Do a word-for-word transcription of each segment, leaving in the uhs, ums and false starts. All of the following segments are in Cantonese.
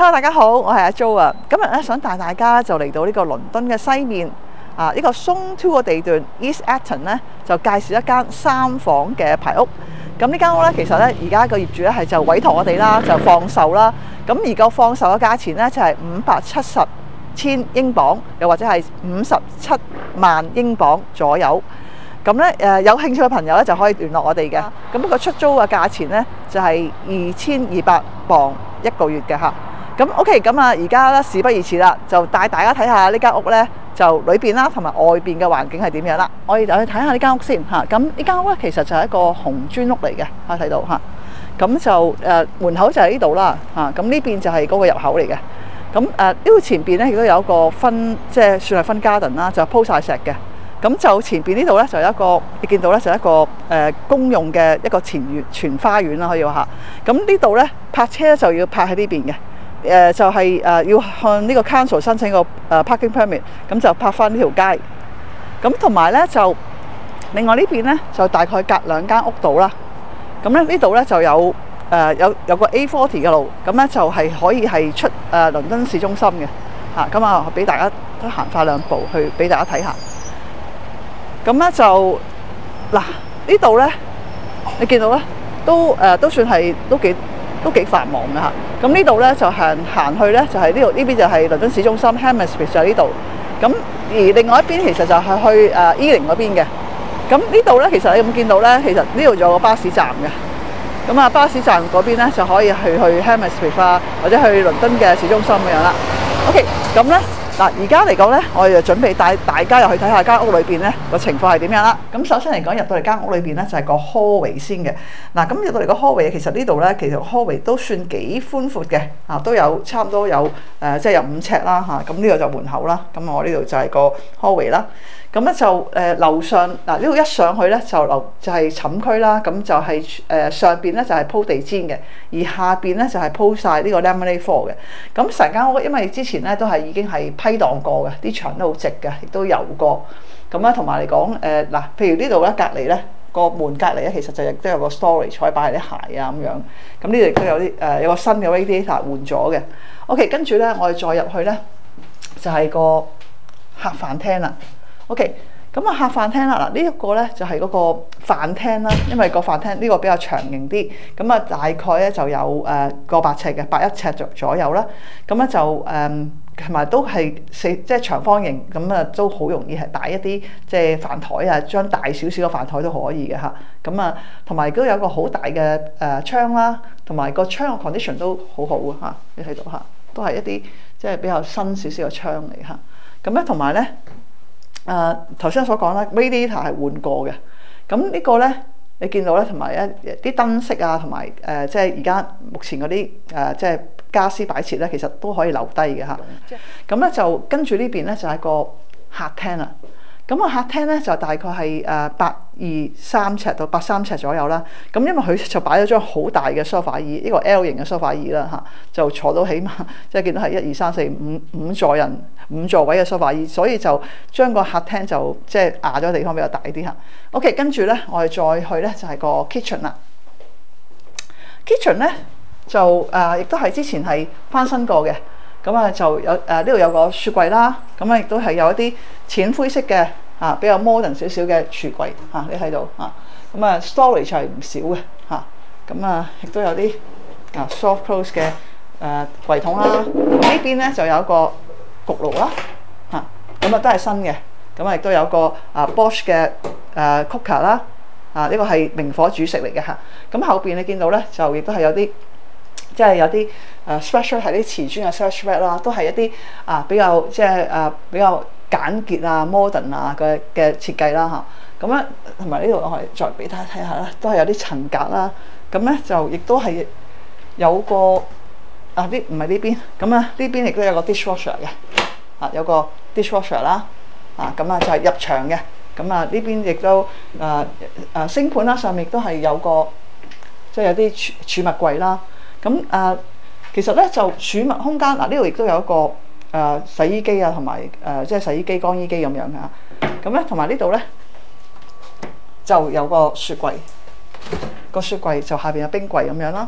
Hello， 大家好，我係阿 Jo 啊。今日咧想帶大家就嚟到呢個倫敦嘅西面啊，呢、這個 Zone Two 嘅地段 East Acton 咧，就介紹一間三房嘅排屋。咁呢間屋咧，其實咧而家個業主咧係就委託我哋啦，就放售啦。咁而個放售嘅價錢咧就係五百七十千英鎊，又或者係五十七萬英鎊左右。咁咧誒有興趣嘅朋友咧就可以聯絡我哋嘅。咁不過出租嘅價錢咧就係二千二百磅一個月嘅嚇。咁 OK， 咁啊而家咧事不宜遲啦，就帶大家睇下呢間屋咧，就裏邊啦同埋外邊嘅環境係點樣啦。我哋就去睇下呢間屋先嚇。咁呢間屋咧其實就係一個紅磚屋嚟嘅，嚇睇到嚇。咁就誒、呃、門口就喺呢度啦嚇。咁呢邊就係嗰個入口嚟嘅。咁誒呢度前邊咧亦都有一個分，即係算係分 garden 啦，就鋪晒石嘅。咁就前邊呢度咧就有一個，你見到咧就一個誒、呃、公用嘅一個前園全花園啦，可以話嚇。咁呢度咧泊車就要泊喺呢邊嘅，誒、呃、就係、是、誒、呃、要向呢個 council 申請個誒 parking permit，咁就泊翻呢條街。咁同埋咧就另外呢邊咧就大概隔兩間屋度啦。咁咧呢度咧就有誒、呃、有有個 A 四十 嘅路，咁咧就係可以係出誒、呃、倫敦市中心嘅嚇。咁啊俾大家都行快兩步去俾大家睇下。咁咧就嗱呢度咧，你見到咧都誒、呃、都算係都幾都幾繁忙嘅嚇。咁呢度咧就行行去咧就係呢度，呢邊就係倫敦市中心 Hammersmith 就喺呢度。咁而另外一邊其實就係去誒 Ealing 嗰邊嘅。咁呢度咧其實你有冇見到咧？其實呢度仲有個巴士站嘅。咁啊巴士站嗰邊咧就可以去去 Hammersmith 啊，或者去倫敦嘅市中心咁樣啦。OK， 咁咧。嗱，而家嚟講咧，我哋就準備帶大家入去睇下間屋裏邊咧個情況係點樣啦。咁首先嚟講，入到嚟間屋裏邊咧就係個 hallway 先嘅。嗱，咁入到嚟個 hallway 其實呢度咧其實 hallway 都算幾寬闊嘅，啊都有差唔多有誒、呃、即係有五尺啦嚇。咁呢度就門口啦，咁我呢度就係個 hallway 啦。咁咧就誒、呃、樓上嗱呢度一上去咧就樓就係寢區啦，咁就係、是、誒、呃、上邊咧就係、是、鋪地氈嘅，而下邊咧就係、是、鋪晒呢個 laminate floor 嘅。咁成間屋因為之前咧都係已經係批盪過嘅，啲牆都好直嘅，亦都油過。咁咧同埋嚟講誒嗱，譬如呢度咧隔離咧個門隔離咧，其實就亦都有個 storage 可以擺啲鞋啊咁樣。咁呢度亦都有啲誒、呃、有個新嘅 radiator 換咗嘅。OK， 跟住咧我哋再入去咧就係、是、個客飯廳啦。OK， 咁啊客飯廳啦，嗱呢一個咧就係嗰個飯廳啦，因為個飯廳呢個比較長型啲，咁啊大概咧就有誒個百尺嘅，百一尺左左右啦。咁咧就誒同埋都係四即係長方形，咁啊都好容易係擺一啲即係飯台啊，將大少少嘅飯台都可以嘅嚇。咁啊同埋都有個好大嘅誒窗啦，同埋個窗嘅 condition 都好好啊嚇，你睇到嚇，都係一啲即係比較新少少嘅窗嚟嚇。咁咧同埋咧。誒頭先所講啦 radiator 係換過嘅，咁呢個咧你見到咧，同埋一啲燈飾啊，同埋誒即係而家目前嗰啲誒即係家私擺設咧，其實都可以留低嘅嚇。咁咧就跟住呢邊咧就係個客廳啦。咁個客廳咧就大概係誒百二三尺到百三尺左右啦。咁因為佢就擺咗張好大嘅 sofa 椅，呢個 L 型嘅 sofa 椅啦嚇，就坐到起碼即係見到係一二三四五五座人五座位嘅 sofa 椅，所以就將個客廳就即係壓咗地方比較大啲嚇。OK， 跟住咧我哋再去咧就係個 kitchen 啦。kitchen 咧就誒亦都係之前係翻新過嘅。咁啊就有誒呢度有個雪櫃啦，咁啊亦都係有一啲淺灰色嘅啊比較 modern 少少嘅櫥櫃嚇、啊，你睇到嚇，咁啊 storage 係唔少嘅嚇，咁啊亦都有啲啊 soft close 嘅誒櫃桶啦。咁呢邊咧就有一個焗爐啦嚇，咁啊都係新嘅，咁啊亦都有個啊 Bosch 嘅誒 cooker 啦，啊呢個係明火煮食嚟嘅嚇。咁後邊你見到咧就亦都係有啲。即係有啲誒 special 係啲瓷磚嘅 special red 啦，都係一啲啊比較即係誒比較簡潔啊 modern 啊嘅嘅設計啦嚇。咁咧同埋呢度我哋再俾大家睇下啦，都係有啲層格啦。咁咧就亦都係有個啊啲唔係呢邊，咁啊呢邊亦都有個 dishwasher 嘅啊，有個 dishwasher 啦啊，咁啊就係入牆嘅。咁啊呢邊亦都誒誒星盤啦，上面亦都係有個即係有啲儲儲物櫃啦。咁誒、呃，其實咧就儲物空間嗱，呢度亦都有一個誒、呃、洗衣機啊，同埋誒即係洗衣機、乾衣機咁樣嘅。咁咧同埋呢度咧就有個雪櫃，個雪櫃就下邊有冰櫃咁樣啦。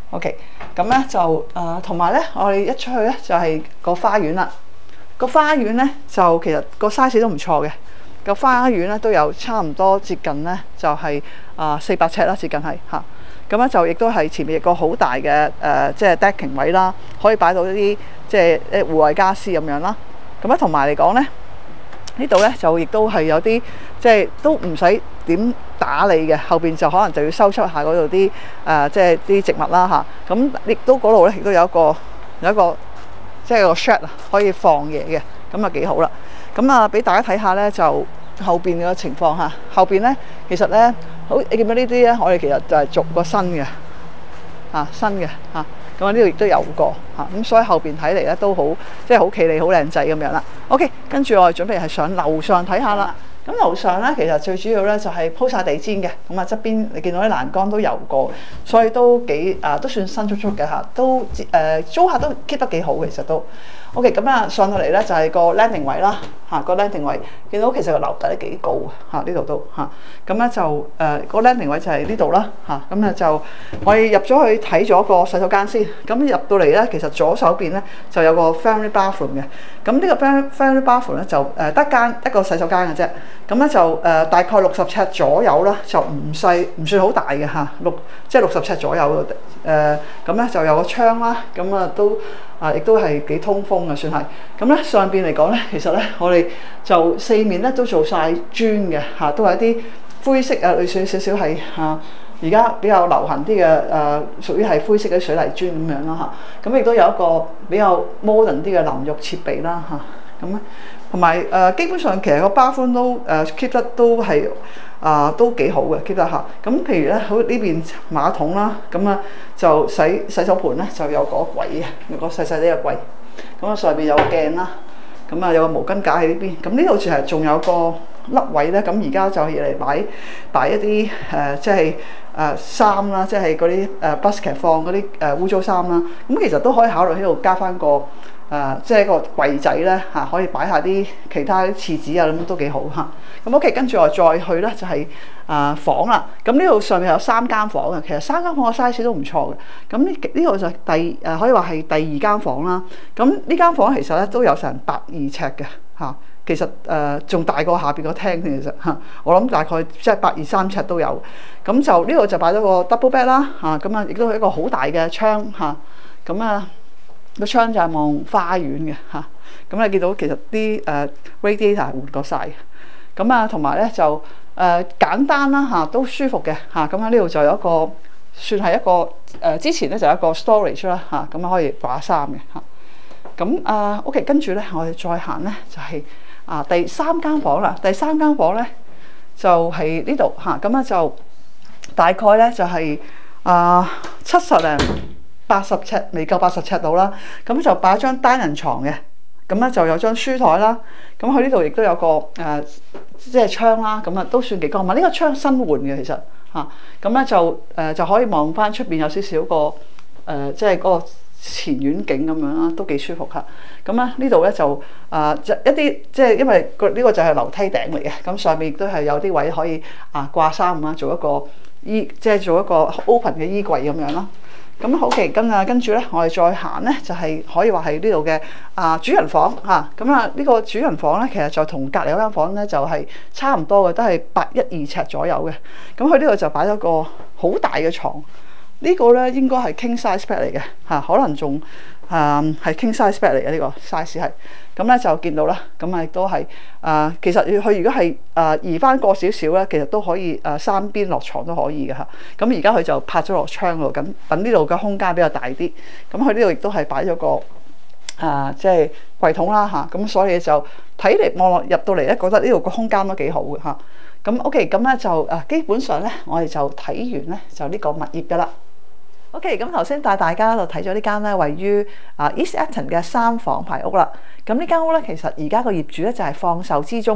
OK， 咁咧就誒同埋咧，我哋一出去咧就係、是、個花園啦。個花園咧就其實個 size 都唔錯嘅。個花園咧都有差唔多接近咧就係啊四百尺啦，接近係嚇。咁咧就亦都係前面一個好大嘅誒、呃，即係 decking 位啦，可以擺到一啲即係誒戶外家私咁樣啦。咁咧同埋嚟講咧，呢度咧就亦都係有啲即係都唔使點打理嘅，後邊就可能就要收出下嗰度啲誒即係啲植物啦嚇。咁亦都嗰度咧亦都有一個有一個即係個 shed 啊，可以放嘢嘅，咁啊幾好啦。咁啊俾大家睇下咧，就後邊嘅情況嚇。後邊咧其實咧好，你見到呢啲咧，我哋其實就係做個新嘅嚇新嘅嚇。咁啊呢度亦都有個嚇，咁所以後邊睇嚟咧都好即係好企理、好靚仔咁樣啦。OK， 跟住我哋準備係上樓上睇下啦。咁樓上咧，其實最主要咧就係鋪晒地氈嘅，咁啊側邊你見到啲欄杆都油過，所以都幾啊都算新簇簇嘅嚇，都誒、呃、租客都 keep 得幾好嘅，其實都 OK。咁啊上到嚟咧就係、是、個 landing 位啦嚇，個 landing 位見到其實個樓底都幾高嚇，呢度都嚇，咁咧就誒、呃那個 landing 位就係呢度啦嚇，咁啊就我哋入咗去睇咗個洗手間先，咁入到嚟咧其實左手邊咧就有個 family bathroom 嘅，咁呢個 family bathroom 咧就誒得間一個洗手間嘅啫。咁咧就誒、呃、大概六十尺左右啦，就唔細唔算好大嘅嚇，六即係六十尺左右嘅誒，咁咧就有個窗啦，咁啊都啊亦都係幾通風嘅算係。咁咧上邊嚟講咧，其實咧我哋就四面咧都做晒磚嘅嚇，都係一啲灰色啊，類似少少係嚇而家比較流行啲嘅誒，屬於係灰色嘅水泥磚咁樣啦嚇。咁亦都有一個比較 modern 啲嘅淋浴設備啦嚇，咁咧。同埋誒，基本上其實個 bathroom 都誒 keep 得都係啊、呃，都幾好嘅 keep 得下。咁譬如咧，好呢邊馬桶啦，咁啊就洗洗手盆咧就有個櫃嘅，有個細細啲嘅櫃。咁啊上邊有鏡啦，咁啊有個毛巾架喺呢邊。咁呢度其實仲有個凹位咧，咁而家就要嚟擺擺一啲誒、呃，即係誒衫啦，即係嗰啲誒 basket 放嗰啲誒污糟衫啦。咁其實都可以考慮喺度加翻個。誒、呃，即係個櫃仔咧嚇、啊，可以擺下啲其他啲廁紙啊，咁都幾好嚇。咁 OK，跟住我再去咧就係、是、啊、呃、房啦。咁呢度上面有三間房嘅，其實三間房嘅 size 都唔錯嘅。咁呢呢度就第誒、呃、可以話係第二間房啦。咁呢間房其實咧都有成百二尺嘅嚇，其實誒仲、呃、大過下邊個廳添，其實嚇。我諗大概即係百二三尺都有。咁就呢度就擺咗個 double bed 啦嚇，咁啊亦都係一個好大嘅窗嚇，咁啊。個窗就係望花園嘅嚇，咁、啊、你見到其實啲誒、uh, radiator 換過晒嘅，咁啊同埋咧就誒、uh, 簡單啦嚇、啊，都舒服嘅嚇，咁啊呢度就有一個算係一個誒、呃、之前咧就有一個 storage 啦嚇，咁啊可以掛衫嘅嚇，咁啊 OK， 跟住咧我哋再行咧就係、是、啊第三間房啦，第三間房咧就係、是、呢度嚇，咁啊就大概咧就係、是、啊七十零。八十尺未夠八十尺到啦，咁就擺一張單人床嘅，咁咧就有張書台啦，咁佢呢度亦都有個誒、呃、即係窗啦，咁啊都算幾光猛。呢、這個窗新換嘅其實嚇，咁、啊、咧就誒、呃、就可以望翻出邊有少少個誒、呃、即係嗰個前院景咁樣啦，都幾舒服嚇。咁啊呢度咧就啊一一啲即係因為個呢個就係樓梯頂嚟嘅，咁上面亦都係有啲位可以啊掛衫啊，做一個衣即係做一個 open 嘅衣櫃咁樣啦。咁好奇跟啊，跟住咧，我哋再行咧，就係、是、可以話係呢度嘅啊主人房嚇。咁啊，呢、這個主人房咧，其實就同隔離嗰間房咧，就係、是、差唔多嘅，都係八一二尺左右嘅。咁佢呢度就擺咗個好大嘅床。這個、呢個咧應該係 king size bed 嚟嘅嚇，可能仲誒係 king size bed 嚟嘅呢個 size 係。咁咧就見到啦，咁啊亦都係誒、呃，其實佢如果係誒、呃、移翻過少少咧，其實都可以誒、呃、三邊落床都可以嘅嚇。咁而家佢就拍咗落窗度，咁等呢度嘅空間比較大啲。咁佢呢度亦都係擺咗個誒、呃、即係櫃桶啦嚇。咁、啊、所以就睇嚟望落入到嚟咧，覺得呢度個空間都幾好嘅嚇。咁 OK，咁咧就誒、呃、基本上咧，我哋就睇完咧就呢個物業嘅啦。OK，咁頭先帶大家就睇咗呢間咧位於啊 East Aton 嘅三房排屋啦。咁呢間屋咧，其實而家個業主咧就係放售之中嘅。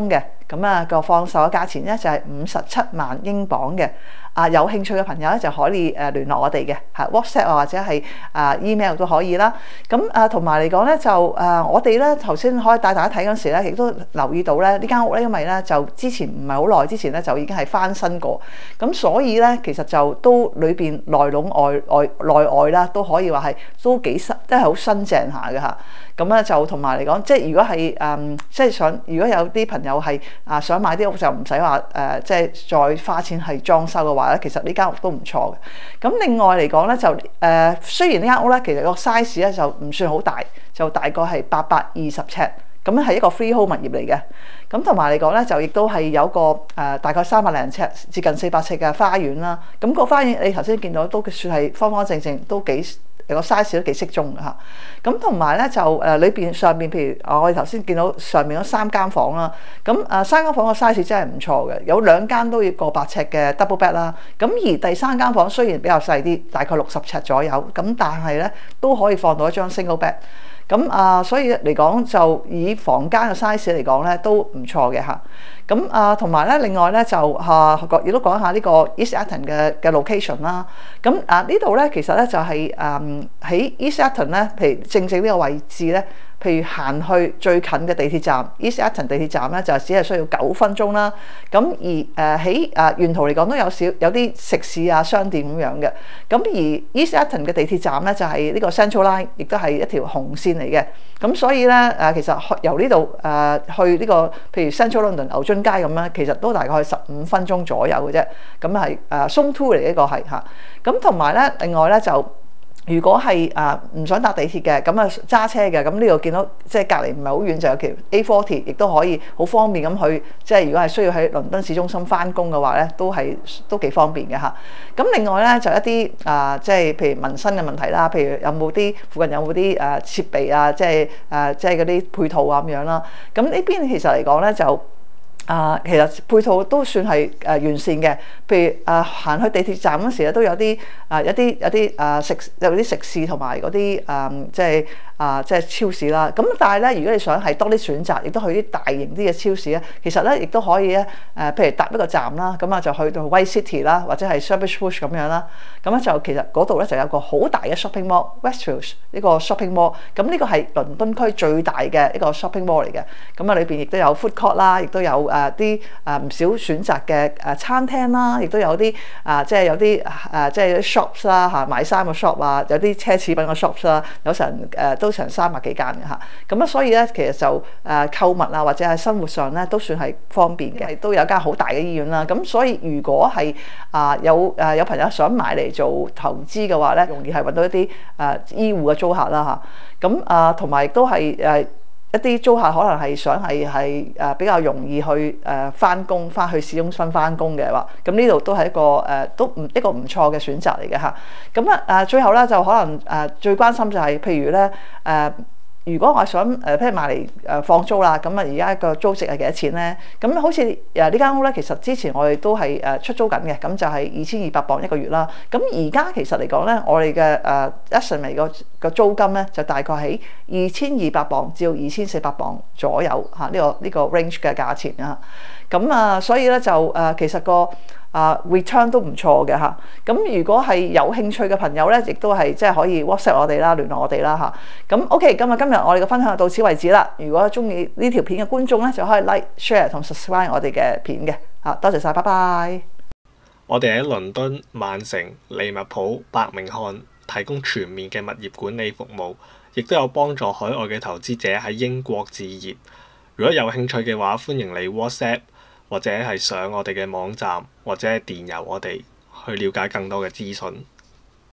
咁啊個放售嘅價錢咧就係五十七萬英鎊嘅。啊，有興趣嘅朋友咧就可以誒聯絡我哋嘅，係 WhatsApp 啊或者係啊 email 都可以啦。咁啊同埋嚟講咧就誒、啊、我哋咧頭先可以帶大家睇嗰陣時咧，亦都留意到咧呢間屋咧，因為咧就之前唔係好耐之前咧就已經係翻新過，咁所以咧其實就都裏邊內籠外外內外啦都可以話係都幾新，即係好新淨下嘅嚇。咁咧就同埋嚟講，即係如果係誒、嗯、即係想，如果有啲朋友係啊想買啲屋就唔使話誒，即係再花錢係裝修嘅話咧，其實呢間屋都唔錯嘅。咁另外嚟講咧就誒、呃，雖然呢間屋咧其實個 size 咧就唔算好大，就大概係八百二十尺，咁係一個 freehold 物業嚟嘅。咁同埋嚟講咧就亦都係有個誒、呃、大概三百零尺，接近四百尺嘅花園啦。咁、個花園你頭先見到都算係方方正正，都幾個 size 都幾適中嘅嚇。咁同埋咧就誒裏邊上面，譬如我哋頭先見到上面嗰三間房啦。咁誒三間房個 size 真係唔錯嘅，有兩間都要過百尺嘅 double bed 啦。咁而第三間房雖然比較細啲，大概六十尺左右，咁但係咧都可以放到一張 single bed。咁啊，所以嚟講就以房間嘅 size 嚟講咧都唔錯嘅嚇。咁啊，同埋咧另外咧就嚇亦都講下呢個 East Aton 嘅嘅 location 啦。咁啊呢度咧其實咧就係誒喺 East Aton 咧，譬如正正呢個位置咧。譬如行去最近嘅地鐵站 East Aton 地鐵站咧，就只係需要九分鐘啦。咁而誒喺誒沿途嚟講都有少有啲食肆啊、商店咁樣嘅。咁而 East Aton 嘅地鐵站咧就係呢個 Central Line，亦都係一條紅線嚟嘅。咁所以咧誒其實由呢度誒去呢個譬如 Central London 牛津街咁樣，其實都大概十五分鐘左右嘅啫。咁係誒 Zone Two 嚟呢個係嚇。咁同埋咧另外咧就。如果係誒唔想搭地鐵嘅，咁啊揸車嘅，咁呢度見到即係隔離唔係好遠就有條 A 四十，亦都可以好方便咁去。即係如果係需要喺倫敦市中心翻工嘅話咧，都係都幾方便嘅嚇。咁另外咧就一啲啊、呃，即係譬如民生嘅問題啦，譬如有冇啲附近有冇啲誒設備啊，即係誒、呃、即係嗰啲配套啊咁樣啦。咁呢邊其實嚟講咧就。啊、呃，其實配套都算係誒、呃、完善嘅，譬如啊行、呃、去地鐵站嗰時咧，都有啲啊、呃、有啲有啲啊食有啲食肆同埋嗰啲誒即係啊、呃、即係超市啦。咁但係咧，如果你想係多啲選擇，亦都去啲大型啲嘅超市咧，其實咧亦都可以咧誒、呃，譬如搭一個站啦，咁啊就去到 White City 啦，或者係 Shepherd's Bush 咁樣啦。咁咧就其實嗰度咧就有個好大嘅 shopping mall，Westfield 呢個 shopping mall。咁呢個係倫敦區最大嘅一個 shopping mall 嚟嘅。咁啊裏邊亦都有 food court 啦，亦都有誒。誒啲誒唔少選擇嘅誒餐廳啦，亦都有啲啊，即係有啲誒即係啲 shops 啦嚇，買衫嘅 shop 啊，有啲奢侈品嘅 shops 啦，有成誒都成三百幾間嘅嚇。咁啊，所以咧其實就誒購物啊，或者係生活上咧都算係方便嘅，都有間好大嘅醫院啦。咁所以如果係啊有誒有朋友想買嚟做投資嘅話咧，容易係揾到一啲誒醫護嘅租客啦嚇。咁啊同埋亦都係誒。一啲租客可能係想係係誒比較容易去誒翻工，翻去市中心翻工嘅話，咁呢度都係一個誒、呃、都唔一個唔錯嘅選擇嚟嘅嚇。咁啊誒最後咧就可能誒、呃、最關心就係、是、譬如咧誒。呃如果我想誒譬如買嚟誒放租啦，咁啊而家個租值係幾多錢咧？咁好似誒呢間屋咧，其實之前我哋都係誒出租緊嘅，咁就係二千二百磅一個月啦。咁而家其實嚟講咧，我哋嘅誒 estimate 個個租金咧就大概喺二千二百磅至到二千四百磅左右嚇，呢、這個呢、這個 range 嘅價錢啊。咁啊，所以咧就誒、呃、其實個。啊、uh, return 都唔錯嘅嚇，咁如果係有興趣嘅朋友咧，亦都係即係可以 WhatsApp 我哋啦，聯絡我哋啦嚇。咁 OK，今日今日我哋嘅分享就到此為止啦。如果中意呢條片嘅觀眾咧，就可以 like、share 同 subscribe 我哋嘅片嘅嚇。多謝晒，拜拜。 我哋喺倫敦、曼城、利物浦、伯明翰提供全面嘅物業管理服務，亦都有幫助海外嘅投資者喺英國置業。如果有興趣嘅話，歡迎你 WhatsApp。或者係上我哋嘅網站，或者係電郵我哋去了解更多嘅資訊。